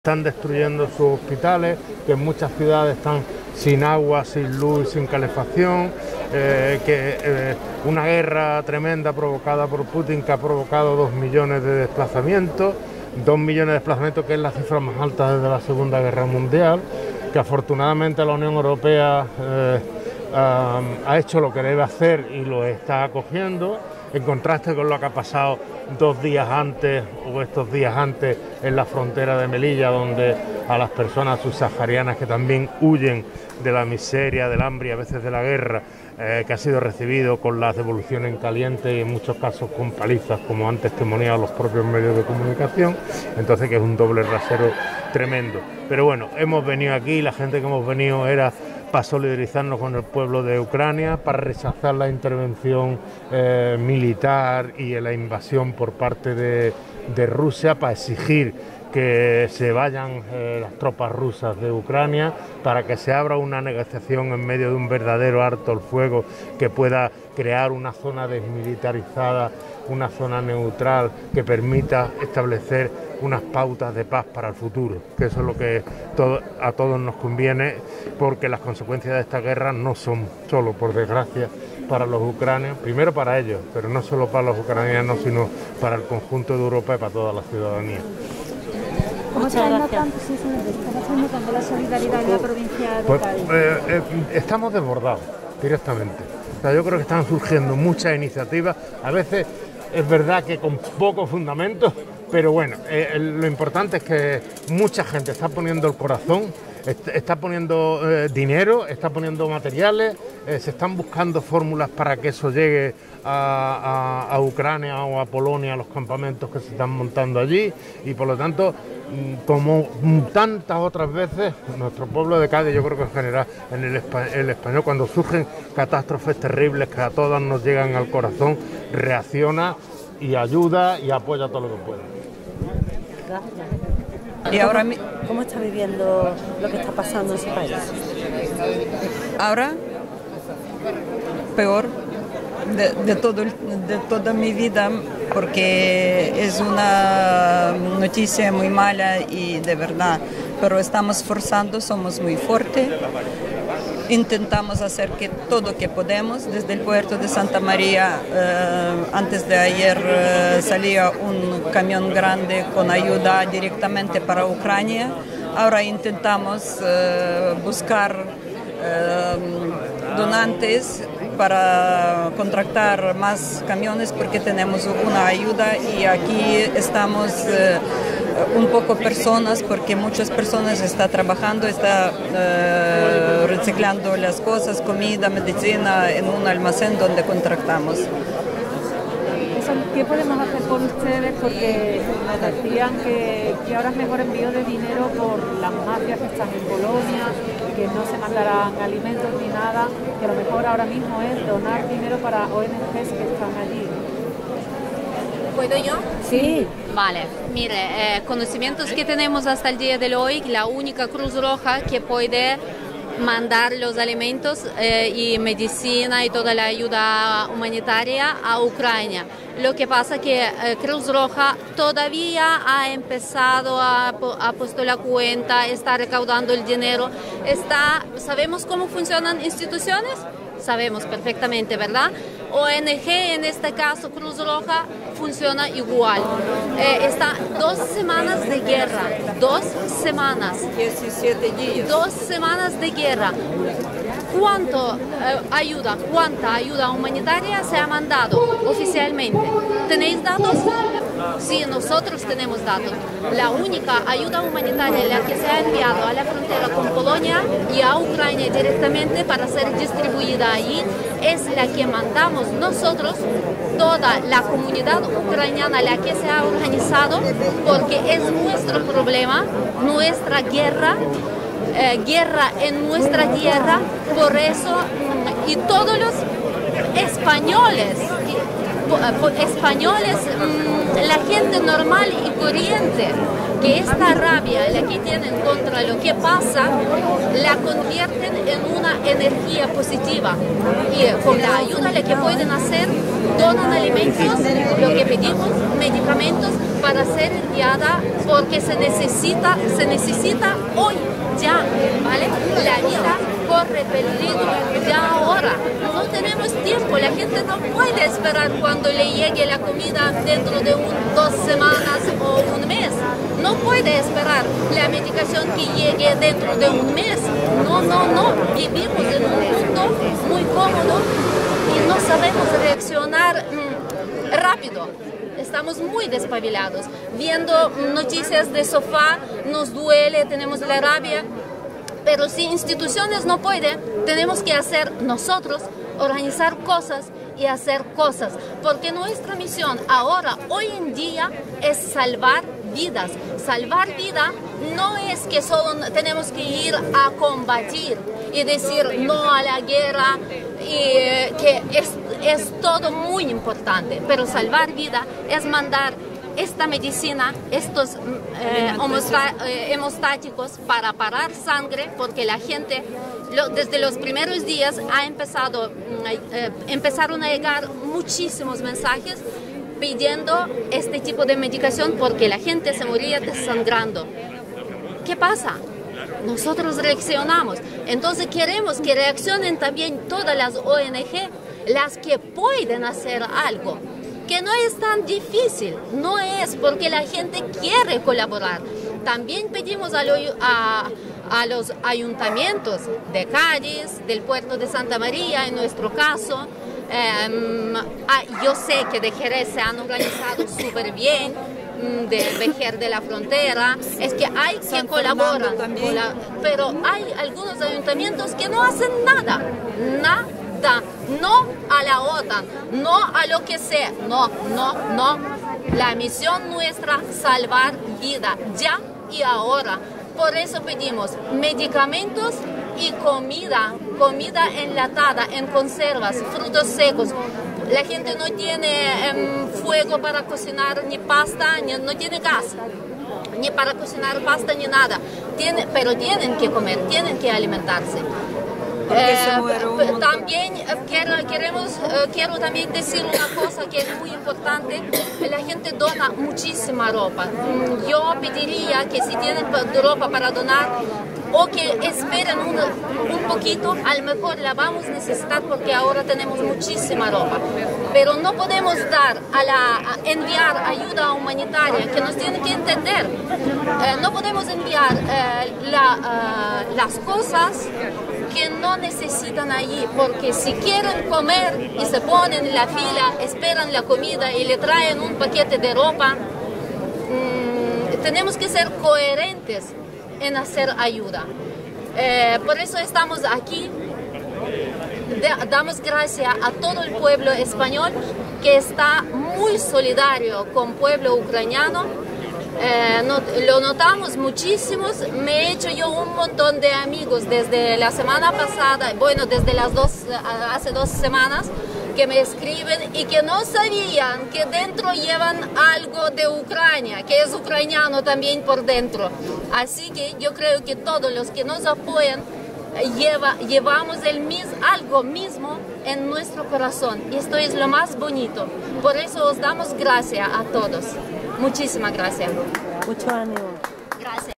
Están destruyendo sus hospitales, que en muchas ciudades están sin agua, sin luz, sin calefacción, una guerra tremenda provocada por Putin que ha provocado 2 millones de desplazamientos, 2 millones de desplazamientos, que es la cifra más alta desde la Segunda Guerra Mundial, que afortunadamente la Unión Europea ha hecho lo que debe hacer y lo está acogiendo, en contraste con lo que ha pasado 2 días antes o estos días antes en la frontera de Melilla, donde a las personas subsaharianas que también huyen de la miseria, del hambre y a veces de la guerra, que ha sido recibido con las devoluciones en caliente y en muchos casos con palizas, como han testimoniado los propios medios de comunicación. Entonces, que es un doble rasero tremendo. Pero bueno, hemos venido aquí, la gente que hemos venido era para solidarizarnos con el pueblo de Ucrania, para rechazar la intervención militar y la invasión por parte de Rusia, para exigir que se vayan las tropas rusas de Ucrania, para que se abra una negociación en medio de un verdadero alto el fuego que pueda crear una zona desmilitarizada, una zona neutral que permita establecer unas pautas de paz para el futuro, que eso es lo que a todos nos conviene, porque las consecuencias de esta guerra no son solo, por desgracia, para los ucranianos, primero para ellos, pero no solo para los ucranianos, sino para el conjunto de Europa y para toda la ciudadanía. ¿Cómo está notando la solidaridad en la provincia de Cádiz? Estamos desbordados directamente. O sea, yo creo que están surgiendo muchas iniciativas, a veces es verdad que con poco fundamento, pero bueno, lo importante es que mucha gente está poniendo el corazón, está poniendo dinero, está poniendo materiales, se están buscando fórmulas para que eso llegue a Ucrania o a Polonia, a los campamentos que se están montando allí, y por lo tanto, como tantas otras veces, nuestro pueblo de Cádiz, yo creo que en general en el español, cuando surgen catástrofes terribles que a todas nos llegan al corazón, reacciona y ayuda y apoya todo lo que puede. ¿Y ahora cómo está viviendo lo que está pasando en su país? Ahora, peor de toda mi vida, porque es una noticia muy mala y de verdad, pero estamos forzando, somos muy fuertes, intentamos hacer todo que podemos. Desde el puerto de Santa María, antes de ayer salía un camión grande con ayuda directamente para Ucrania. Ahora intentamos buscar donantes para contratar más camiones, porque tenemos una ayuda, y aquí estamos un poco personas, porque muchas personas están trabajando, están reciclando las cosas, comida, medicina, en un almacén donde contratamos. ¿Qué podemos hacer por ustedes? Porque nos decían que ahora es mejor envío de dinero por las mafias que están en Polonia, que no se mandarán alimentos ni nada, que lo mejor ahora mismo es donar dinero para ONGs que están allí. ¿Puedo yo? Sí. Vale, mire, conocimientos que tenemos hasta el día de hoy, la única Cruz Roja que puede mandar los alimentos y medicina y toda la ayuda humanitaria a Ucrania. Lo que pasa que Cruz Roja todavía ha empezado a postular cuenta, está recaudando el dinero, ¿sabemos cómo funcionan instituciones? Sabemos perfectamente, ¿verdad? ONG, en este caso Cruz Roja, funciona igual. Está 2 semanas de guerra, 2 semanas. 17 días. 2 semanas de guerra. ¿Cuánta ayuda humanitaria se ha mandado oficialmente? ¿Tenéis datos? Sí, nosotros tenemos datos. La única ayuda humanitaria la que se ha enviado a la frontera con Polonia y a Ucrania directamente para ser distribuida allí es la que mandamos nosotros, toda la comunidad ucraniana, la que se ha organizado, porque es nuestro problema, nuestra guerra en nuestra tierra. Por eso, y todos los españoles, la gente normal y corriente, que esta rabia la que tienen contra lo que pasa, la convierten en una energía positiva. Y con la ayuda la que pueden hacer, donan alimentos, lo que pedimos, medicamentos para ser enviada, porque se necesita hoy, ya, ¿vale? La vida corre peligro ya ahora. No tenemos tiempo, la gente no puede esperar cuando le llegue la comida dentro de 2 semanas o un mes. No puede esperar la medicación que llegue dentro de un mes. No. Vivimos en un mundo muy cómodo y no sabemos reaccionar rápido. Estamos muy despabilados. Viendo noticias de sofá, nos duele, tenemos la rabia. Pero si instituciones no pueden, tenemos que hacer nosotros, organizar cosas y hacer cosas. Porque nuestra misión ahora, hoy en día, es salvar vidas. Salvar vida no es que solo tenemos que ir a combatir y decir no a la guerra, y que es todo muy importante. Pero salvar vida es mandar esta medicina, estos hemostáticos para parar sangre, porque la gente desde los primeros días empezaron a llegar muchísimos mensajes pidiendo este tipo de medicación porque la gente se moría desangrando. ¿Qué pasa? Nosotros reaccionamos. Entonces queremos que reaccionen también todas las ONG, las que pueden hacer algo. Que no es tan difícil, no es porque la gente quiere colaborar. También pedimos a los ayuntamientos de Cádiz, del puerto de Santa María, en nuestro caso. Yo sé que de Jerez se han organizado súper bien, de Vejer de la Frontera, es que hay que colaborar, pero hay algunos ayuntamientos que no hacen nada. No a la OTAN, no a lo que sea, no. La misión nuestra, salvar vida, ya y ahora. Por eso pedimos medicamentos y comida enlatada, en conservas, frutos secos. La gente no tiene fuego para cocinar ni pasta, no tiene gas, ni para cocinar pasta ni nada. Pero tienen que comer, tienen que alimentarse. También quiero también decir una cosa que es muy importante. La gente dona muchísima ropa. Yo pediría que si tienen ropa para donar, o que esperen un poquito, a lo mejor la vamos a necesitar porque ahora tenemos muchísima ropa. Pero no podemos enviar ayuda humanitaria, que nos tienen que entender. No podemos enviar las cosas que no necesitan allí, porque si quieren comer y se ponen en la fila, esperan la comida y le traen un paquete de ropa, tenemos que ser coherentes en hacer ayuda. Por eso estamos aquí. Damos gracias a todo el pueblo español que está muy solidario con el pueblo ucraniano. Lo notamos muchísimos. Me he hecho yo un montón de amigos desde la semana pasada, bueno, desde hace 2 semanas, que me escriben y que no sabían que dentro llevan algo de Ucrania, que es ucraniano también por dentro. Así que yo creo que todos los que nos apoyan llevamos algo mismo en nuestro corazón, y esto es lo más bonito. Por eso os damos gracias a todos. Muchísimas gracias. Mucho ánimo. Gracias.